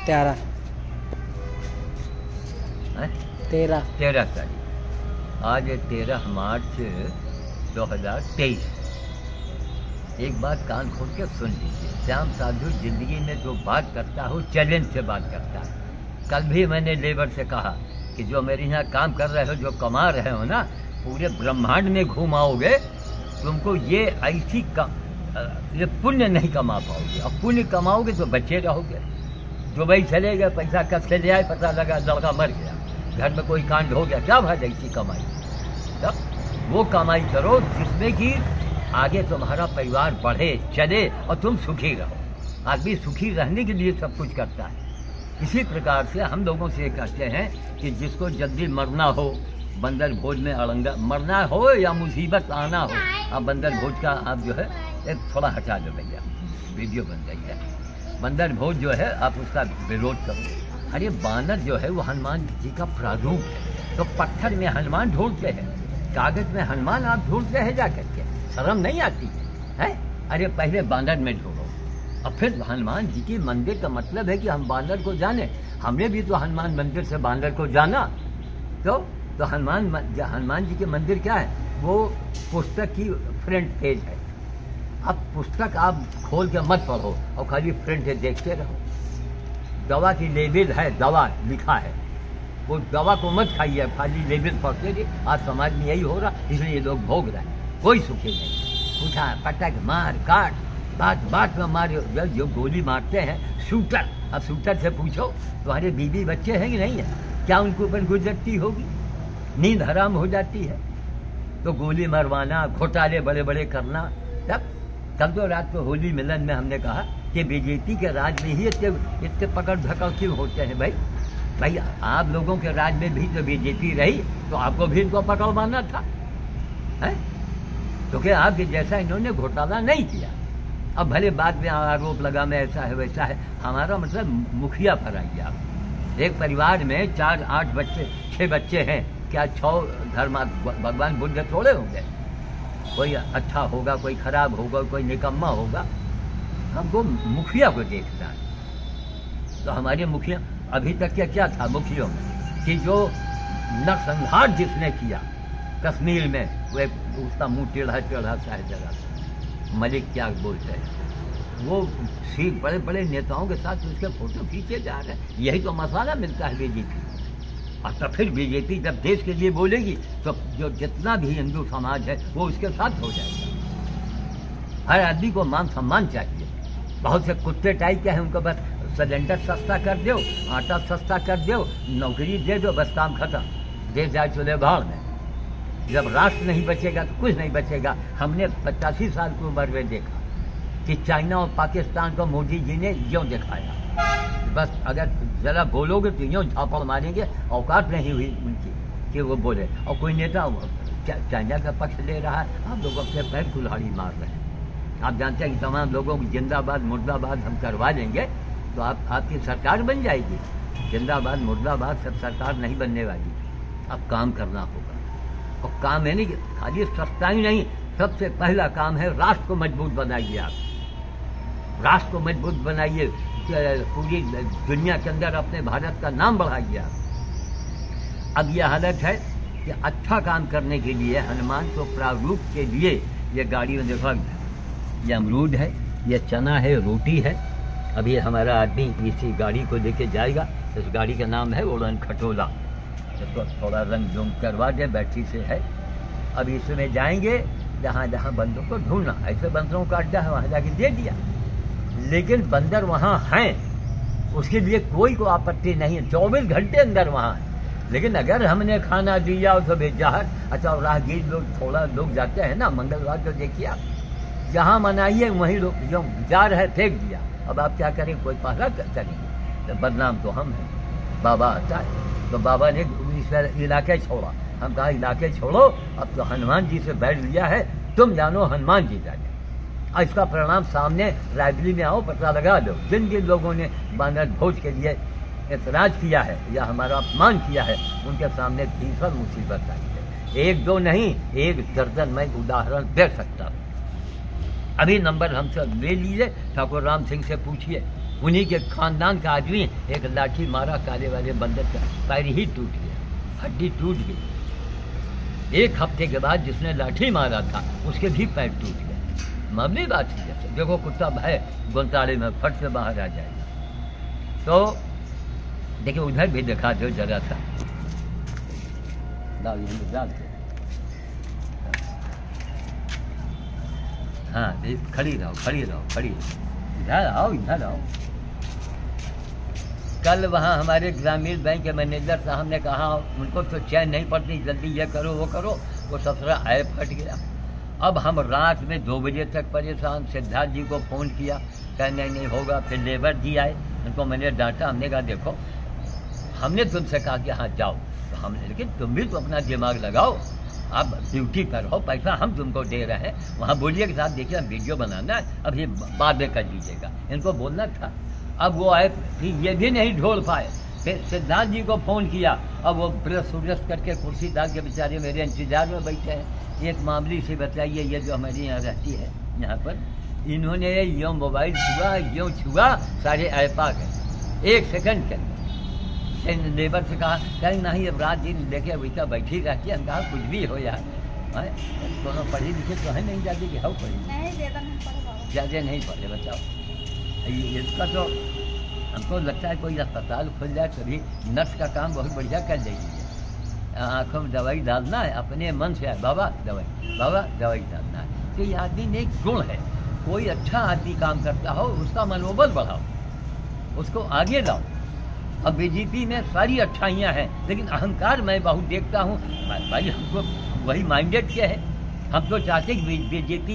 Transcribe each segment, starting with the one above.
13 तारीख। आज 13 मार्च 2023। एक बात कान खोल के सुन लीजिए, श्याम साधु जिंदगी में जो बात करता हो चैलेंज से बात करता है। कल भी मैंने लेबर से कहा कि जो मेरे यहाँ काम कर रहे हो, जो कमा रहे हो ना, पूरे ब्रह्मांड में घुमाओगे तुमको ये ये पुण्य नहीं कमा पाओगे। और पुण्य कमाओगे तो बचे रहोगे। जो भाई चले गए, पैसा कस के ले आए, पता लगा लड़का मर गया, घर में कोई कांड हो गया, क्या भाई ऐसी कमाई। तब वो कमाई करो जिसमें कि आगे तुम्हारा परिवार बढ़े चले और तुम सुखी रहो। आदमी सुखी रहने के लिए सब कुछ करता है। इसी प्रकार से हम लोगों से कहते हैं कि जिसको जल्दी मरना हो, बंदर भोज में अड़ंगा मरना हो या मुसीबत आना हो, आप बंदर भोज का आप जो है एक थोड़ा हटा दो भैया, वीडियो बन गई है। बंदर भोज जो है आप उसका विरोध करो। अरे बानर जो है वो हनुमान जी का प्रारूप है, तो पत्थर में हनुमान ढूंढते हैं, कागज में हनुमान आप ढूंढते हैं जा करके, शर्म नहीं आती है? अरे पहले बानर में ढूंढो और फिर हनुमान जी की मंदिर का मतलब है कि हम बानर को जाने। हमने भी तो हनुमान मंदिर से बानर को जाना। तो हनुमान जी के मंदिर क्या है? वो पुस्तक की फ्रंट पेज है। अब पुस्तक आप खोल के मत पढ़ो और खाली फ्रंट देखते रहो। दवा की लेबल है, दवा लिखा है, वो दवा को मत खाइए, खाली लेबल पढ़ते रहिए। आज समाज में यही हो रहा, इसलिए ये लोग भोग रहे हैं, कोई सुखी नहीं। उठा पटक मार काट, बात बात में मारे। जो गोली मारते हैं शूटर, अब शूटर से पूछो तुम्हारे बीवी बच्चे हैं कि नहीं है, क्या उनको ऊपर गुजरती होगी? नींद हराम हो जाती है। तो गोली मरवाना, घोटाले बड़े बड़े करना। तब कल तो रात को होली मिलन में हमने कहा कि बीजेपी के राज में ही इतने पकड़ धकड़ क्यों होते हैं भाई आप लोगों के राज में भी तो बीजेपी रही, तो आपको भी इनको पकड़वाना था, है? क्योंकि आपके जैसा इन्होंने घोटाला नहीं किया। अब भले बाद में आरोप लगा मैं ऐसा है वैसा है, हमारा मतलब मुखिया पर आइए आप। एक परिवार में 4 8 बच्चे 6 बच्चे हैं, क्या 6 धर्म भगवान बुद्ध थोड़े होंगे? कोई अच्छा होगा, कोई खराब होगा, कोई निकम्मा होगा। हमको मुखिया को देखना है। तो हमारे मुखिया अभी तक क्या था मुखियों में कि जो नरसंहार जिसने किया कश्मीर में, वो उसका मुंह टेढ़ा सा है जरा, मलिक क्या बोलते हैं, वो बड़े बड़े नेताओं के साथ उसके फोटो खींचे जा रहे हैं। यही तो मसाला मिलता है बीजेपी। और तो फिर बीजेपी जब देश के लिए बोलेगी तो जो जितना भी हिंदू समाज है वो उसके साथ हो जाएगा। हर आदमी को मान सम्मान चाहिए। बहुत से कुत्ते टाइप के हैं, उनको बस सिलेंडर सस्ता कर दो, आटा सस्ता कर दो, नौकरी दे दो, बस काम खत्म, देश जाए चले भाड़ में। जब राष्ट्र नहीं बचेगा तो कुछ नहीं बचेगा। हमने 85 साल की उम्र में देखा कि चाइना और पाकिस्तान को मोदी जी ने यूँ दिखाया। बस अगर जरा बोलोगे तो यूँ झापड़ मारेंगे, औकात नहीं हुई उनकी कि वो बोले। और कोई नेता चाइना का पक्ष ले रहा है, आप लोग अपने पैर कुल्हाड़ी मार रहे हैं। आप जानते हैं कि तमाम लोगों को जिंदाबाद मुर्दाबाद हम करवा देंगे तो आपकी सरकार बन जाएगी। जिंदाबाद मुर्दाबाद सब सरकार नहीं बनने वाली। अब काम करना होगा, और काम है नहीं खाली सस्ता ही नहीं, सबसे पहला काम है राष्ट्र को मजबूत बनाइए। आप राष्ट्र को मजबूत बनाइए, पूरी दुनिया के अंदर अपने भारत का नाम बढ़ाइए आप। अब यह हालत है कि अच्छा काम करने के लिए हनुमान को प्रारूप के लिए ये गाड़ी में देखो, ये अमरूद है, ये चना है, रोटी है। अभी हमारा आदमी इसी गाड़ी को लेके जाएगा। इस गाड़ी का नाम है उड़न खटोला। इसको थोड़ा रंग जूम करवा दे, बैटरी से है। अब इसमें जाएंगे जहाँ जहाँ बंदरों को ढूंढना, ऐसे बंदरों का अड्डा है वहाँ जाके दे दिया। लेकिन बंदर वहाँ हैं, उसके लिए कोई को आपत्ति नहीं है, 24 घंटे अंदर वहाँ है। लेकिन अगर हमने खाना दिया तो बेचार अच्छा राहगीर लोग थोड़ा लोग जाते हैं ना, मंगलवार को देखिए आप, जहाँ मनाइए वहीं लोग जो जा रहे फेंक दिया। अब आप क्या करें, कोई पहला करेंगे तो बदनाम तो हम हैं। बाबा आता है तो बाबा ने इलाके छोड़ा, हम कहा इलाके छोड़ो, अब तो हनुमान जी से बैठ लिया है, तुम जानो हनुमान जी जाने। और इसका परिणाम सामने रायबरेली में आओ, पता लगा दो। जिन जिन लोगों ने बानर भोज के लिए ऐतराज किया है या हमारा अपमान किया है, उनके सामने भीषण मुसीबत आई है। 1 2 नहीं, 1 दर्जन मैं उदाहरण दे सकता हूँ। अभी नंबर हमसे ले लीजिए, ठाकुर राम सिंह से पूछिए उन्हीं के खानदान का आदमी एक लाठी मारा, काले वाले बंदर का पैर ही टूट गया, हड्डी टूट गई। एक हफ्ते के बाद जिसने लाठी मारा था उसके भी पैर टूट गए। मामूली बात है, जैसे देखो कुत्ता है गोंताले में फट से बाहर आ जाएगा। तो देखिए उधर भी दिखा दो जरा सा, डाल दो। हाँ खड़ी रहो, खड़ी रहो, खड़ी रहो, इधर आओ, इधर आओ। कल वहाँ हमारे ग्रामीण बैंक के मैनेजर साहब ने कहा उनको तो चैन नहीं पड़ती, जल्दी ये करो वो करो, वो ससुरा ऐप फट गया। अब हम रात में 2 बजे तक परेशान। सिद्धार्थ जी को फ़ोन किया, कहने नहीं होगा। फिर लेबर जी आए, उनको मैंने डांटा। हमने कहा देखो हमने तुमसे कहा कि हाँ जाओ, तो हमने, लेकिन तुम भी तो अपना दिमाग लगाओ, आप ड्यूटी पर हो, पैसा हम तुमको दे रहे हैं। वहाँ बोलिए के साथ देखिए हम वीडियो बनाना है, अब ये बाद में कर दीजिएगा, इनको बोलना था। अब वो आए, फिर ये भी नहीं ढोल पाए। फिर सिद्धार्थ जी को फ़ोन किया, अब वो ब्रश उब्रश करके कुर्सी डाल के बेचारे मेरे इंतजार में बैठे हैं। एक मामूली से बताइए, ये जो हमारी यहाँ रहती है यहाँ पर, इन्होंने यूँ मोबाइल छुआ, यूँ छुआ, सारे ऐप आ गए 1 सेकंड के अंदर। लेबर से कहा कहीं नहीं, अब रात दिन देखे वैसा बैठी रहती है। हम कहा कुछ भी हो यार, दोनों पढ़े लिखे तो है नहीं, जाती कि हो पढ़े, ज़्यादा नहीं पढ़े, बताओ। इसका तो हमको लगता है कोई अस्पताल खुल जाए तभी नर्स का काम बहुत बढ़िया कर देगी है। आँखों में दवाई डालना है, अपने मन से बाबा दवाई डालना है। तो ये आदमी में एक गुण है, कोई अच्छा आदमी काम करता हो उसका मनोबल बढ़ाओ, उसको आगे लाओ। अब बीजेपी में सारी अच्छाइयाँ हैं, लेकिन अहंकार मैं बहुत देखता हूँ। भाई हमको वही माइंडेड क्या है, हम तो चाहते कि बीजेपी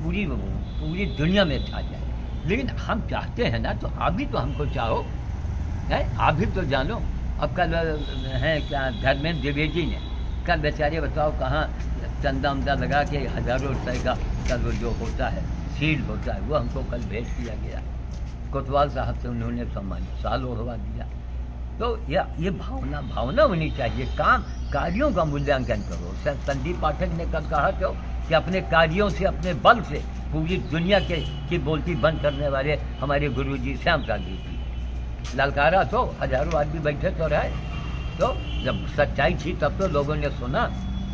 पूरी दुनिया में छा जाए, लेकिन हम चाहते हैं ना, तो आप भी तो हमको चाहो है, आप भी तो जानो। अब कल हैं क्या धर्मेंद्र द्विवेदी ने कल बेचारे बताओ कहाँ चंदा उमदा लगा के हज़ारों रुपये का कल वो जो होता है शील्ड होता है, वो हमको कल भेंट किया गया। कोतवाल साहब से उन्होंने सम्मानित साल ओढ़वा दिया। तो ये भावना होनी चाहिए। कार्यों का मूल्यांकन करो। संदीप पाठक ने कल कहा तो कि अपने कार्यों से, अपने बल से पूरी दुनिया की बोलती बंद करने वाले हमारे गुरुजी श्याम साधु जी। ललकारा तो हजारों आदमी बैठे तो रहे, तो जब सच्चाई थी तब तो लोगों ने सुना।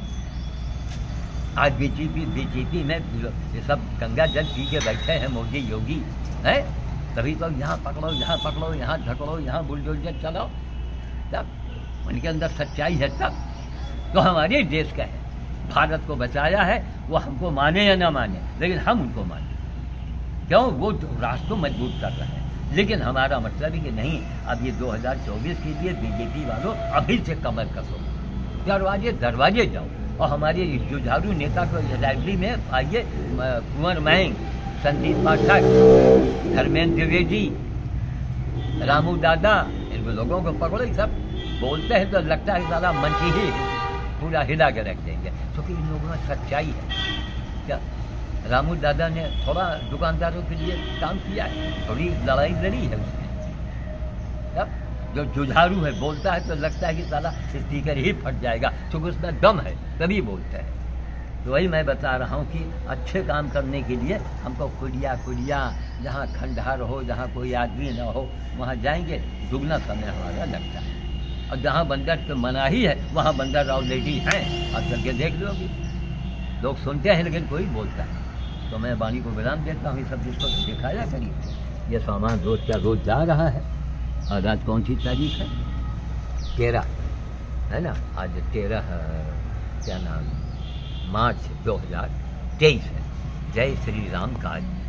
आज बीजेपी में ये सब गंगा जल पी के बैठे हैं मोदी योगी है, तभी तो यहाँ पकड़ो, यहाँ पकड़ो, यहाँ ढकड़ो, यहाँ बुलडोजर चलाओ। तब उनके अंदर सच्चाई है, तब तो हमारे देश का है, भारत को बचाया है। वो हमको माने या ना माने, लेकिन हम उनको माने। क्यों? वो राष्ट्र को मजबूत कर रहे हैं। लेकिन हमारा मतलब है कि नहीं, अब ये 2024 के लिए बीजेपी वालों अभी से कमर कसो, दरवाजे जाओ। और हमारे जुझारू नेता को लाइब्रेरी में आइए, कुंवर महंग, संदीप पाठक, धर्मेंद्र द्विवेदी, रामू दादा, इन लोगों को पकड़ो। सब बोलते हैं तो लगता है सारा मंच ही पूरा हिला के रख देंगे, क्योंकि इन लोगों में सच्चाई है। क्या रामू दादा ने थोड़ा दुकानदारों के लिए काम किया है, थोड़ी लड़ाई लड़ी है उसने। तब जो जुझारू है बोलता है तो लगता है कि साला स्पीकर ही फट जाएगा, क्योंकि उसमें दम है तभी बोलता है। तो वही मैं बता रहा हूँ कि अच्छे काम करने के लिए हमको कुड़िया जहाँ खंडहर हो, जहाँ कोई आदमी न हो, वहाँ जाएंगे, दुगना समय हमारा लगता है। और जहाँ बंदर तो मनाही है वहाँ बंदर राव लेडी हैं, आप चल देख लोगे। लोग सुनते हैं लेकिन कोई बोलता है। तो मैं वाणी को विराम देता हूँ, सब जिसको दिखाया करिए। ये सामान रोज का रोज जा रहा है। और आज कौन सी तारीख है? 13 है ना, आज 13 क्या नाम, मार्च 2023 है। जय श्री राम का